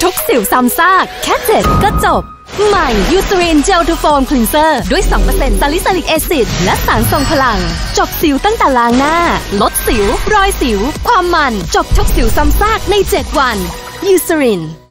ทุกสิวซ้ำซากแค่เจ็บก็จบใหม่ยูซรินเจลทูโฟมคลีนเซอร์ด้วย 2% ซาลิซิลิกแอซิดและสารทรงพลังจบสิวตั้งแต่ล้างหน้าลดสิวรอยสิวความมันจบทุกสิวซ้ำซากใน7 วันยูซริน